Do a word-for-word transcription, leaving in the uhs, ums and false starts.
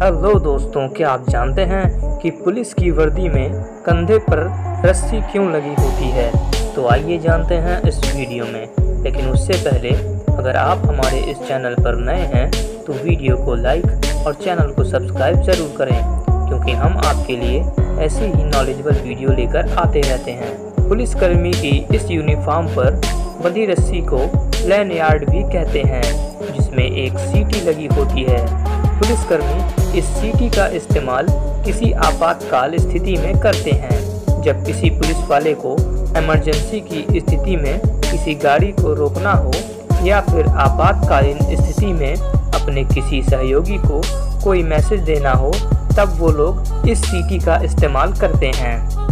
Hello दोस्तों, क्या आप जानते हैं कि पुलिस की वर्दी में कंधे पर रस्सी क्यों लगी होती है? तो आइए जानते हैं इस वीडियो में। लेकिन उससे पहले अगर आप हमारे इस चैनल पर नए हैं तो वीडियो को लाइक और चैनल को सब्सक्राइब ज़रूर करें, क्योंकि हम आपके लिए ऐसे ही नॉलेजेबल वीडियो लेकर आते रहते हैं। पुलिसकर्मी की इस यूनिफॉर्म पर बंधी रस्सी को लैनयार्ड भी कहते हैं, जिसमें एक सीटी लगी होती है। पुलिसकर्मी इस सीटी का इस्तेमाल किसी आपातकाल स्थिति में करते हैं। जब किसी पुलिस वाले को इमरजेंसी की स्थिति में किसी गाड़ी को रोकना हो या फिर आपातकालीन स्थिति में अपने किसी सहयोगी को कोई मैसेज देना हो, तब वो लोग इस सीटी का इस्तेमाल करते हैं।